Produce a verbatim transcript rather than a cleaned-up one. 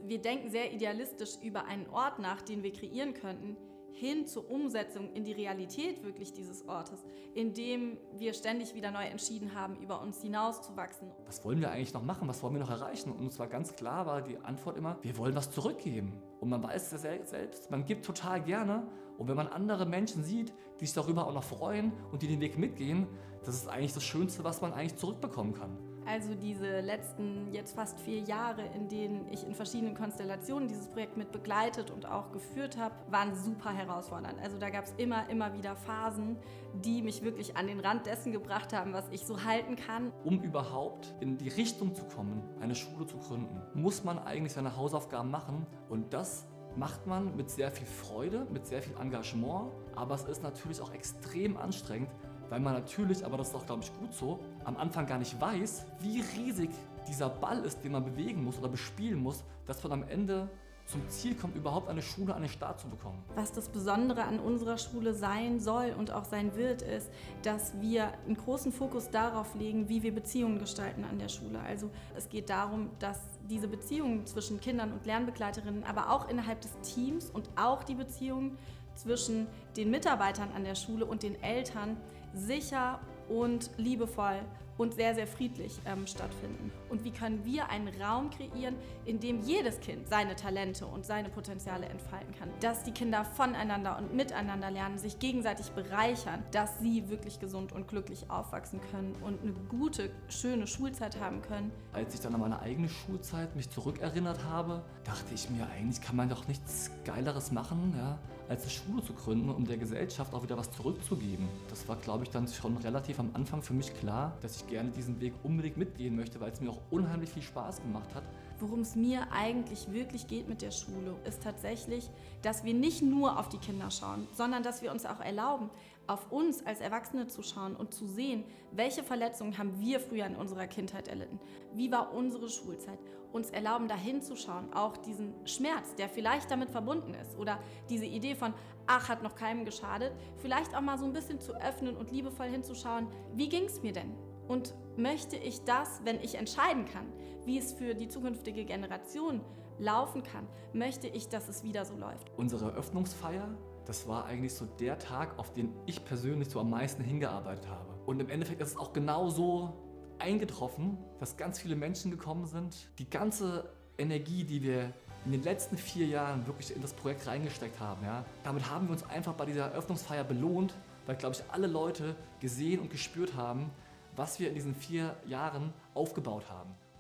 Wir denken sehr idealistisch über einen Ort nach, den wir kreieren könnten, hin zur Umsetzung in die Realität wirklich dieses Ortes, in dem wir ständig wieder neu entschieden haben, über uns hinauszuwachsen. Was wollen wir eigentlich noch machen? Was wollen wir noch erreichen? Und uns war ganz klar, war die Antwort immer, wir wollen was zurückgeben. Und man weiß es ja selbst, man gibt total gerne. Und wenn man andere Menschen sieht, die sich darüber auch noch freuen und die den Weg mitgehen, das ist eigentlich das Schönste, was man eigentlich zurückbekommen kann. Also diese letzten jetzt fast vier Jahre, in denen ich in verschiedenen Konstellationen dieses Projekt mit begleitet und auch geführt habe, waren super herausfordernd. Also da gab es immer, immer wieder Phasen, die mich wirklich an den Rand dessen gebracht haben, was ich so halten kann. Um überhaupt in die Richtung zu kommen, eine Schule zu gründen, muss man eigentlich seine Hausaufgaben machen, und das macht man mit sehr viel Freude, mit sehr viel Engagement, aber es ist natürlich auch extrem anstrengend, weil man natürlich, aber das ist auch, glaube ich, gut so, am Anfang gar nicht weiß, wie riesig dieser Ball ist, den man bewegen muss oder bespielen muss, dass man am Ende zum Ziel kommt, überhaupt eine Schule an den Start zu bekommen. Was das Besondere an unserer Schule sein soll und auch sein wird, ist, dass wir einen großen Fokus darauf legen, wie wir Beziehungen gestalten an der Schule. Also es geht darum, dass diese Beziehungen zwischen Kindern und Lernbegleiterinnen, aber auch innerhalb des Teams und auch die Beziehungen zwischen den Mitarbeitern an der Schule und den Eltern sicher und liebevoll und sehr, sehr friedlich ähm, stattfinden. Und wie können wir einen Raum kreieren, in dem jedes Kind seine Talente und seine Potenziale entfalten kann. Dass die Kinder voneinander und miteinander lernen, sich gegenseitig bereichern, dass sie wirklich gesund und glücklich aufwachsen können und eine gute, schöne Schulzeit haben können. Als ich dann an meine eigene Schulzeit mich zurückerinnert habe, dachte ich mir, eigentlich kann man doch nichts Geileres machen, ja, als eine Schule zu gründen, um der Gesellschaft auch wieder was zurückzugeben. Das war, glaube ich, dann schon relativ am Anfang für mich klar, dass ich gerne diesen Weg unbedingt mitgehen möchte, weil es mir auch unheimlich viel Spaß gemacht hat. Worum es mir eigentlich wirklich geht mit der Schule, ist tatsächlich, dass wir nicht nur auf die Kinder schauen, sondern dass wir uns auch erlauben, auf uns als Erwachsene zu schauen und zu sehen, welche Verletzungen haben wir früher in unserer Kindheit erlitten, wie war unsere Schulzeit, uns erlauben, dahin zu schauen, auch diesen Schmerz, der vielleicht damit verbunden ist, oder diese Idee von, ach, hat noch keinem geschadet, vielleicht auch mal so ein bisschen zu öffnen und liebevoll hinzuschauen, wie ging es mir denn? Und möchte ich das, wenn ich entscheiden kann, wie es für die zukünftige Generation laufen kann, möchte ich, dass es wieder so läuft. Unsere Eröffnungsfeier, das war eigentlich so der Tag, auf den ich persönlich so am meisten hingearbeitet habe. Und im Endeffekt ist es auch genau so eingetroffen, dass ganz viele Menschen gekommen sind. Die ganze Energie, die wir in den letzten vier Jahren wirklich in das Projekt reingesteckt haben, ja, damit haben wir uns einfach bei dieser Eröffnungsfeier belohnt, weil, glaube ich, alle Leute gesehen und gespürt haben, was wir in diesen vier Jahren aufgebaut haben.